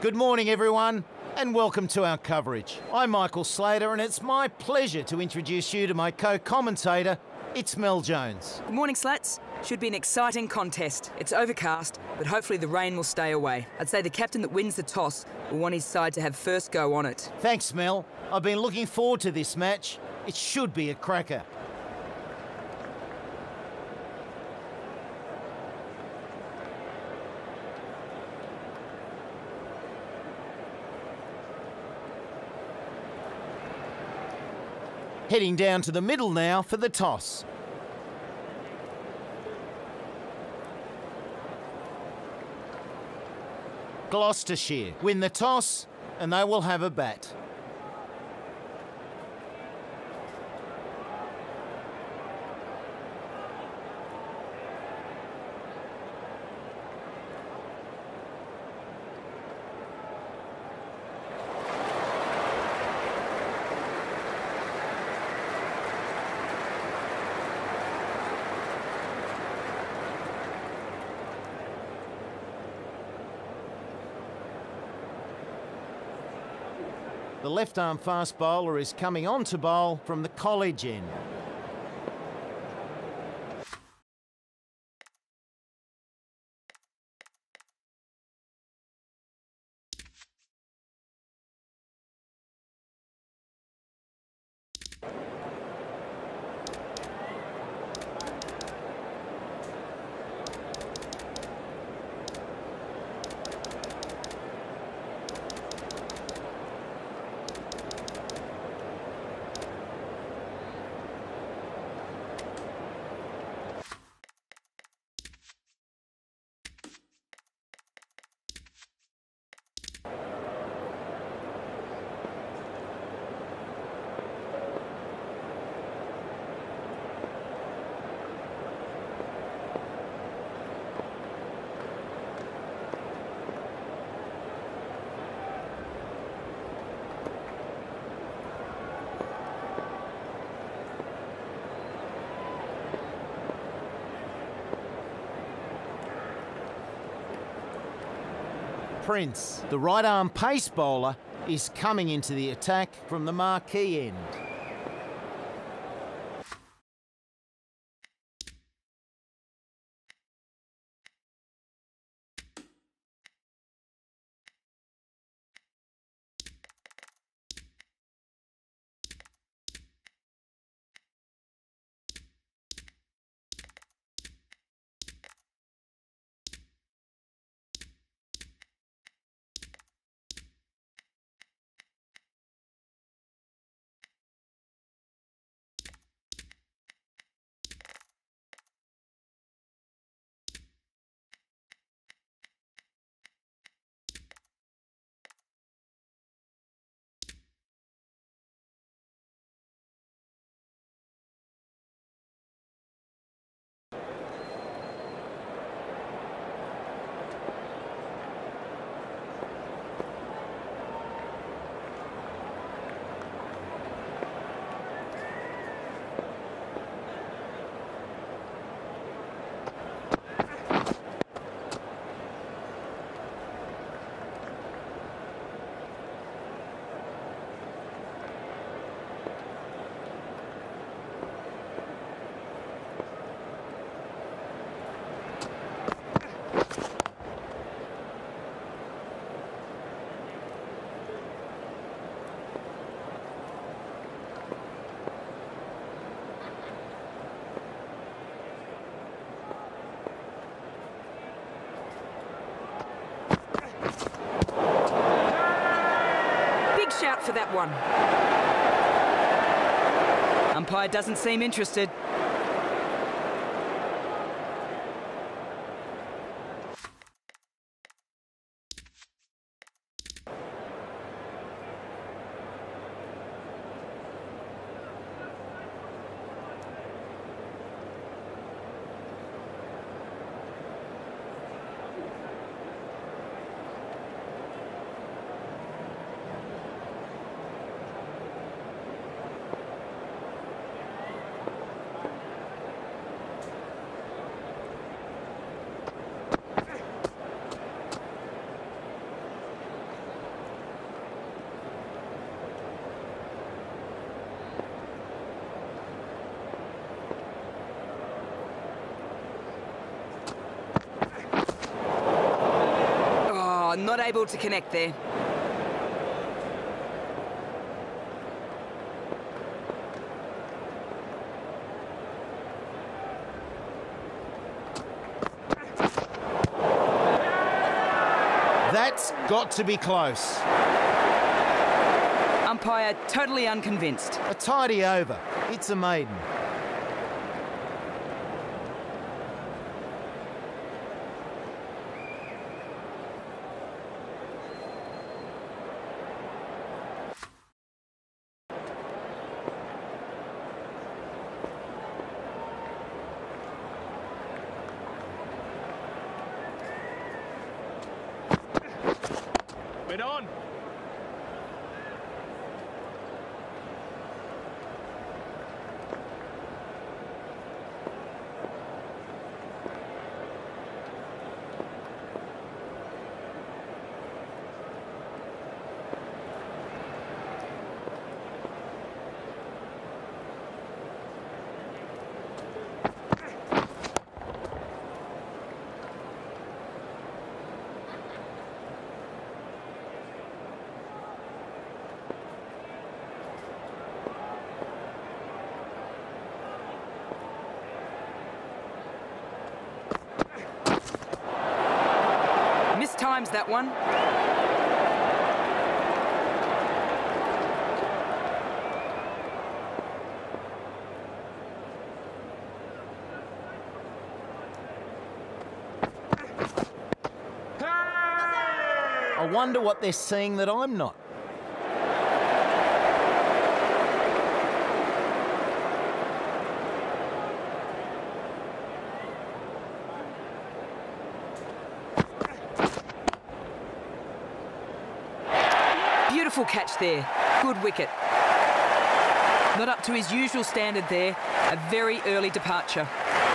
Good morning, everyone, and welcome to our coverage. I'm Michael Slater, and it's my pleasure to introduce you to my co-commentator. It's Mel Jones. Good morning, Slats. Should be an exciting contest. It's overcast, but hopefully the rain will stay away. I'd say the captain that wins the toss will want his side to have first go on it. Thanks, Mel. I've been looking forward to this match. It should be a cracker. Heading down to the middle now for the toss. Gloucestershire win the toss and they will have a bat. The left-arm fast bowler is coming on to bowl from the college end. Prince, the right-arm pace bowler, is coming into the attack from the marquee end. Shout for that one. Umpire doesn't seem interested. able to connect there. That's got to be close. Umpire totally unconvinced. A tidy over. It's a maiden. Wait on! Mistimes that one. I wonder what they're seeing that I'm not. Beautiful catch there. Good wicket. Not up to his usual standard there. A very early departure.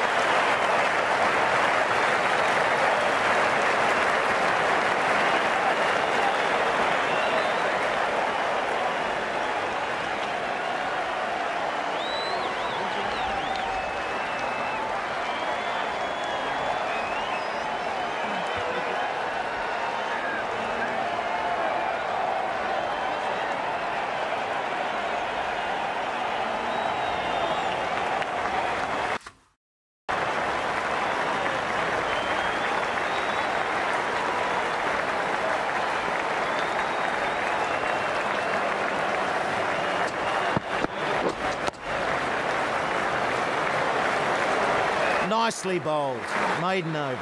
Nicely bowled. Maiden over.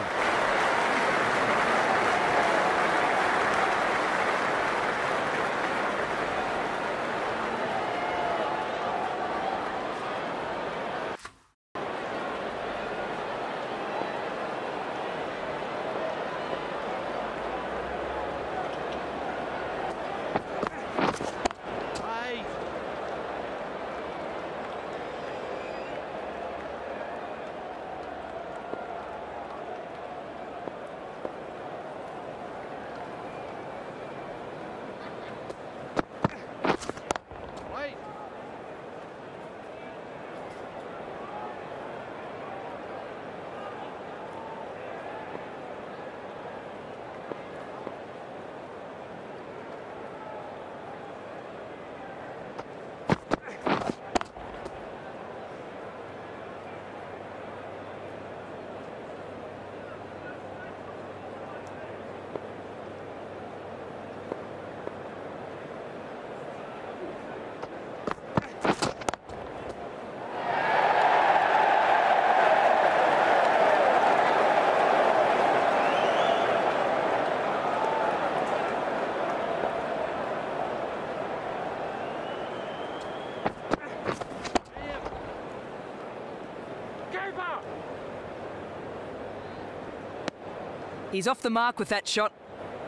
He's off the mark with that shot.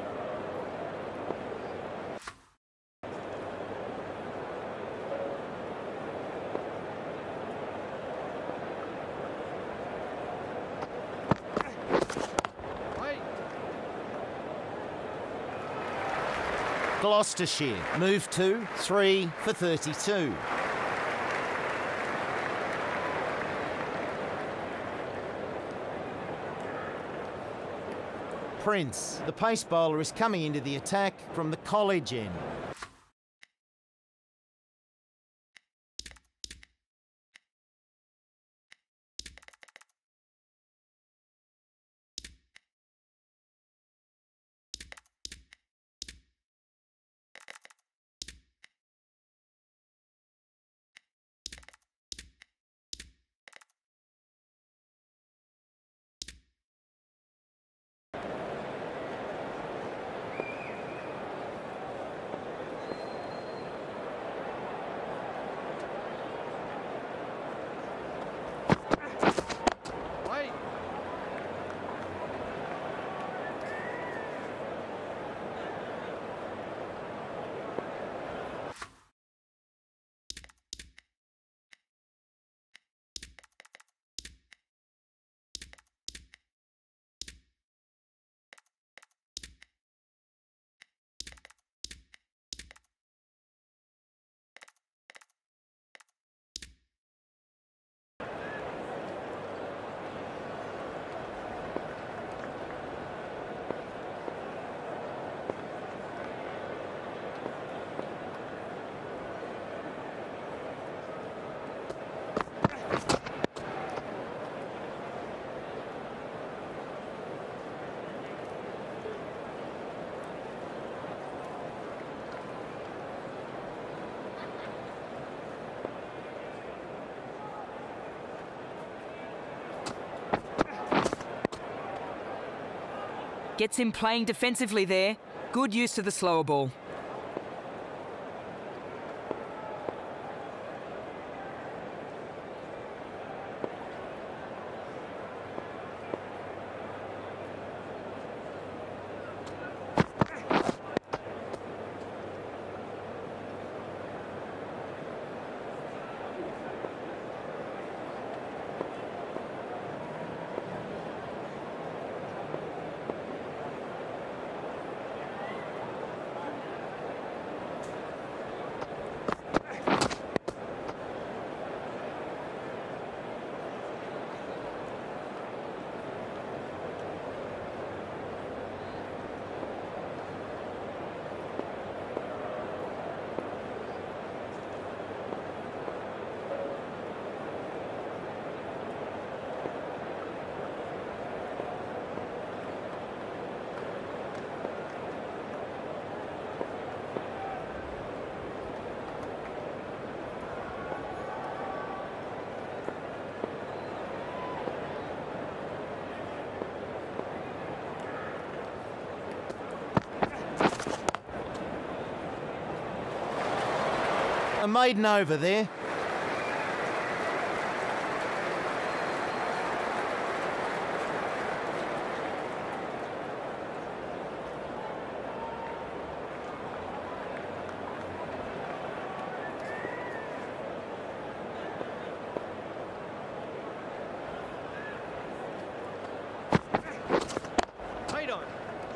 Gloucestershire move to 3 for 32. Prince. The pace bowler is coming into the attack from the college end. Gets him playing defensively there. Good use of the slower ball. A maiden over there. Right on.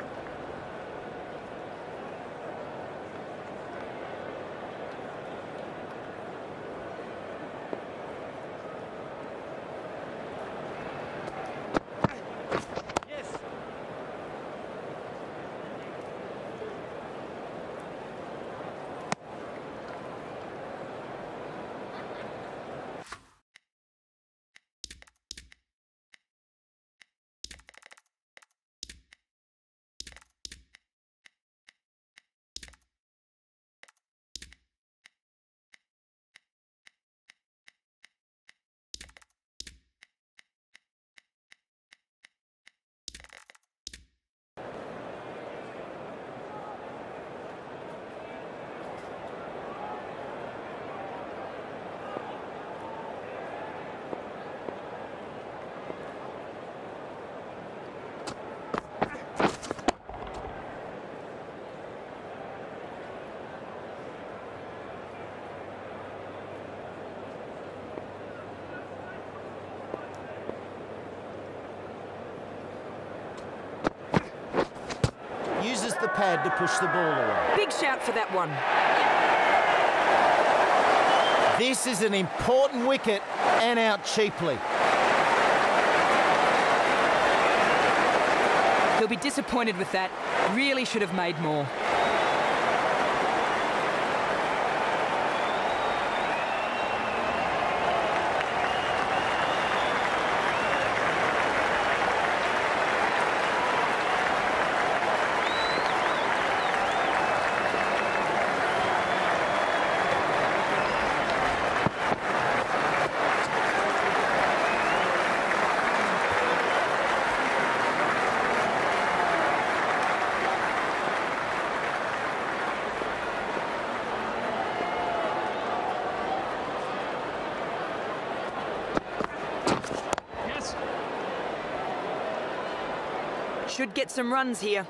Uses the pad to push the ball away. Big shout for that one. This is an important wicket and out cheaply. He'll be disappointed with that. Really should have made more. Should get some runs here.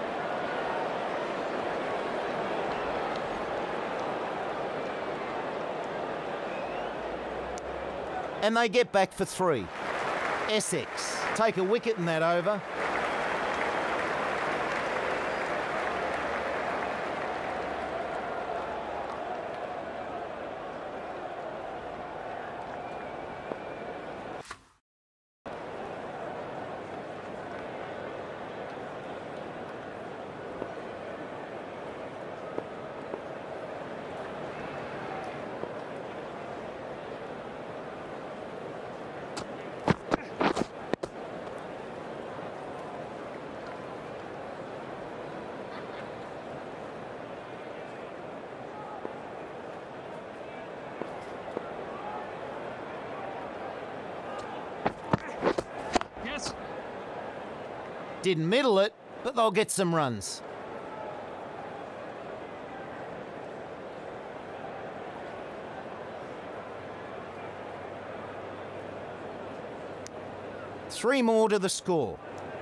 And they get back for 3. Essex take a wicket in that over. Didn't middle it, but they'll get some runs. Three more to the score.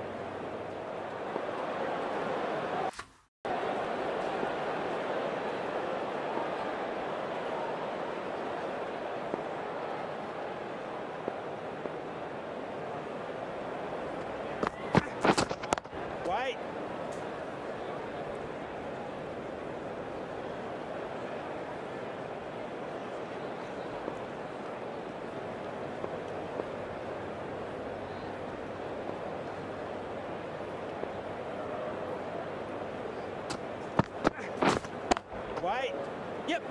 Yep.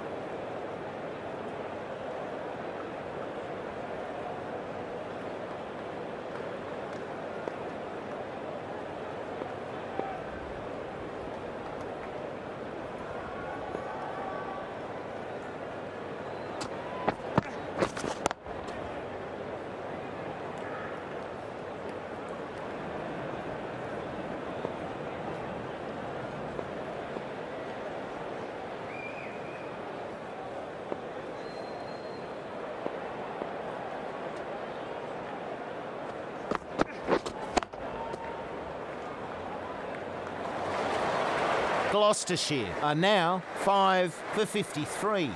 Gloucestershire are now 5 for 53.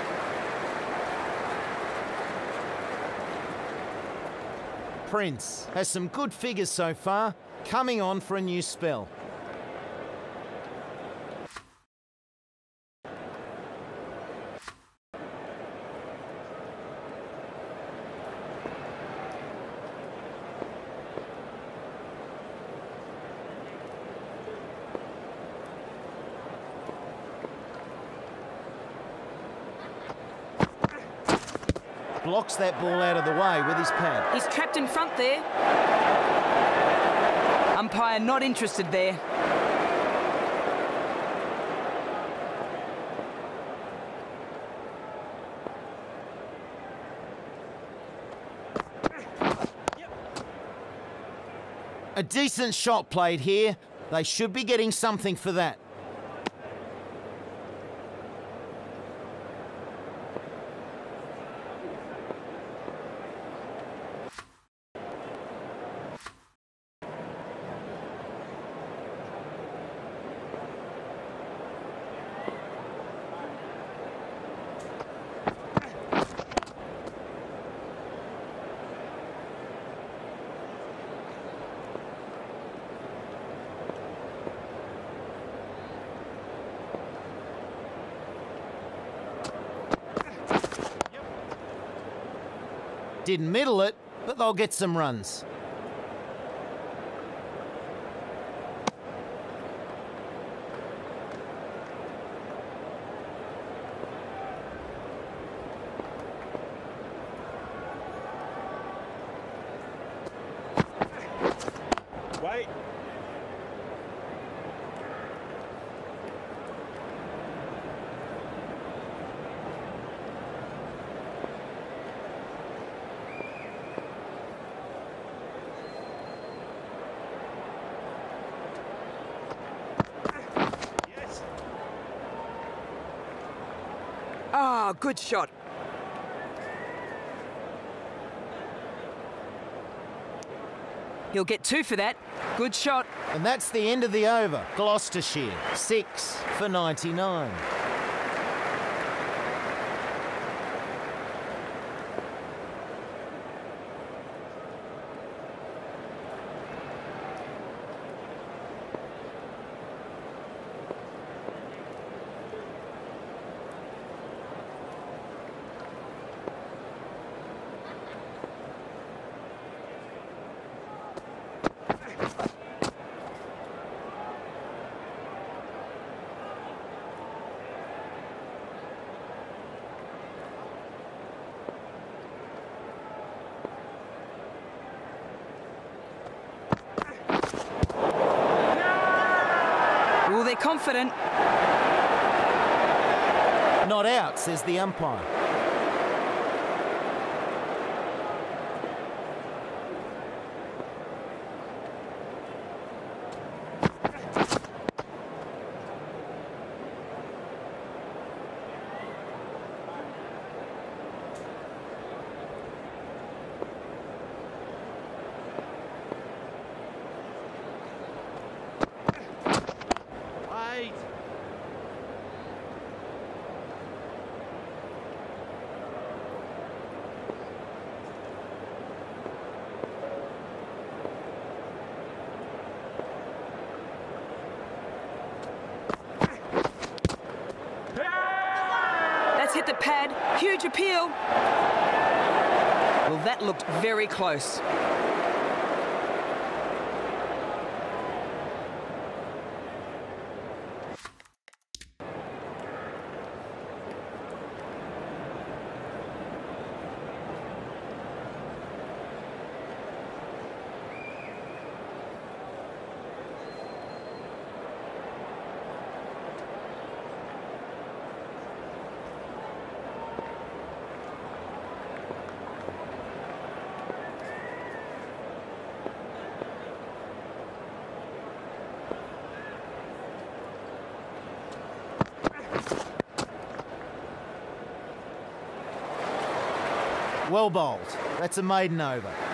Prince has some good figures so far, coming on for a new spell. Blocks that ball out of the way with his pad. He's trapped in front there. Umpire not interested there. A decent shot played here. They should be getting something for that. Didn't middle it, but they'll get some runs. Oh, good shot. He'll get 2 for that. Good shot. And that's the end of the over. Gloucestershire, 6 for 99. Oh, they're confident. Not out, says the umpire. That's hit the pad. Huge appeal. Well, that looked very close. Well bowled. That's a maiden over.